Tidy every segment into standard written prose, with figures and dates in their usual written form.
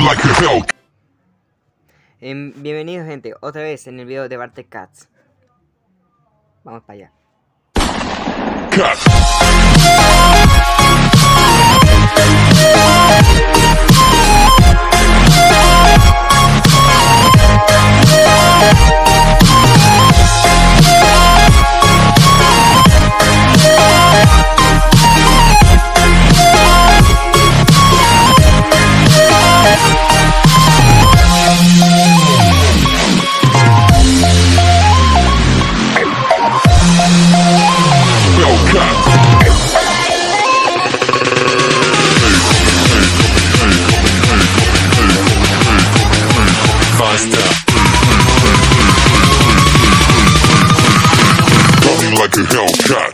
like a hell. Bienvenidos gente, otra vez en el video de Bartek Cats. Vamos para allá. Cut. Like a Hellcat.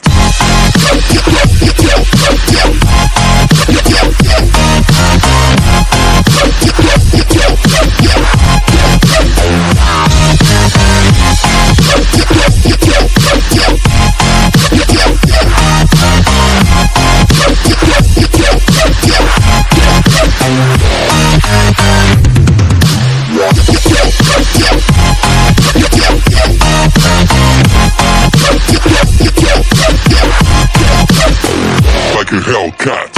Like a Hellcat.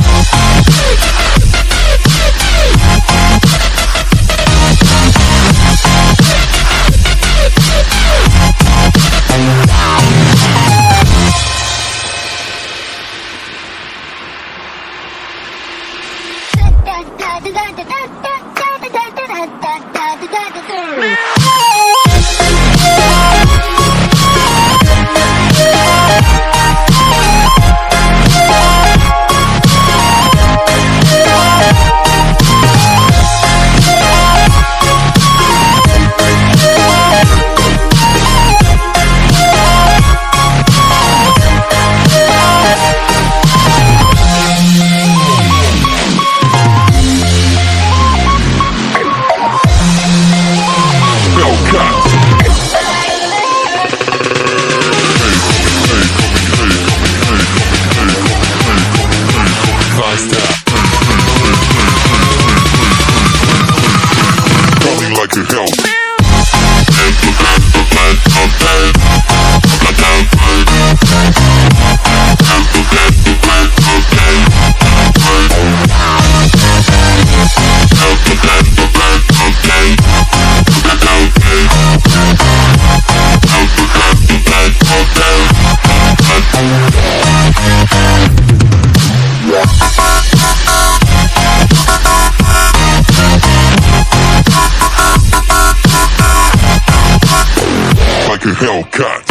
Like a hell. Like a Hellcat.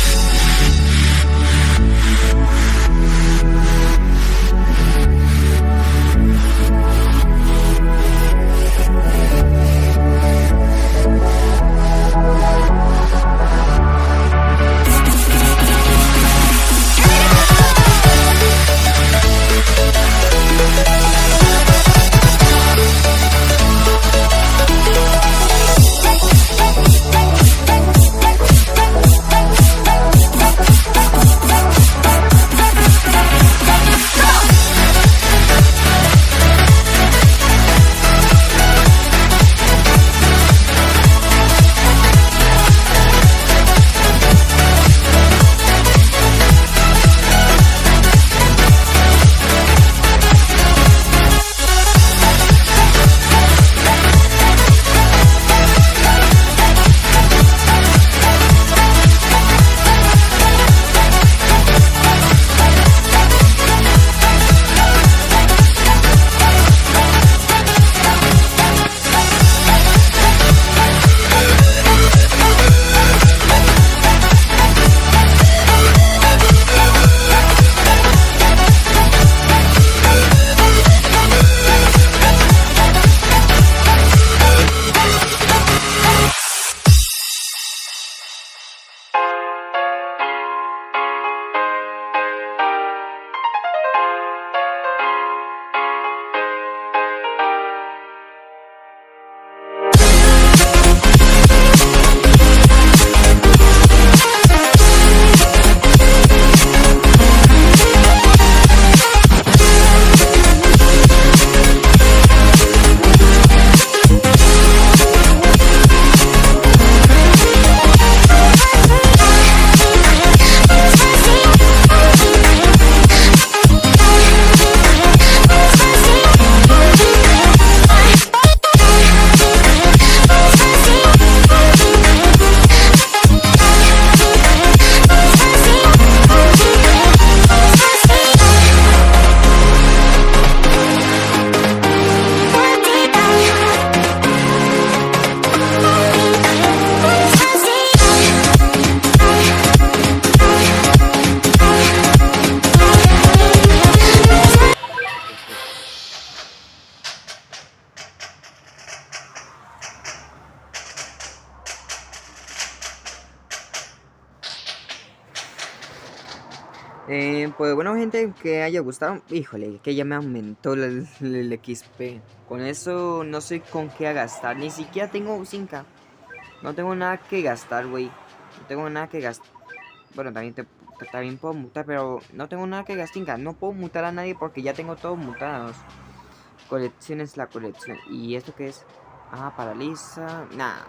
Pues bueno, gente, que haya gustado. Híjole, que ya me aumentó el XP. Con eso no sé con qué gastar. Ni siquiera tengo 5K. No tengo nada que gastar, güey. No tengo nada que gastar. Bueno, también puedo mutar, pero no tengo nada que gastar. No puedo mutar a nadie porque ya tengo todos mutados. Colección es la colección. ¿Y esto qué es? Ah, paraliza.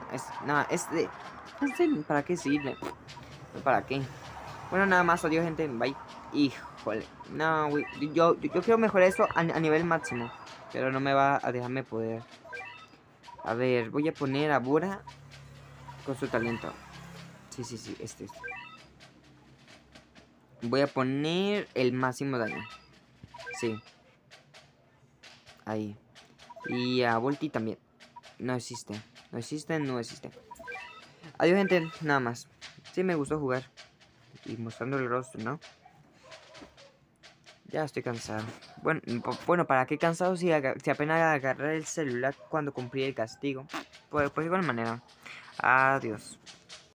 ¿Para qué sirve? ¿Para qué? Bueno, nada más, adiós, gente. Bye. Híjole. No, güey. Yo quiero mejorar esto a nivel máximo. Pero no me va a dejarme poder. A ver, voy a poner a Bura con su talento. Sí, este. Voy a poner el máximo daño. Sí. Ahí. Y a Volti también. No existe. No existe. Adiós, gente. Nada más. Sí, me gustó jugar. Y mostrando el rostro, ¿no? Ya estoy cansado. Bueno, ¿para qué cansado si apenas agarré el celular cuando cumplí el castigo? Pues igual manera. Adiós.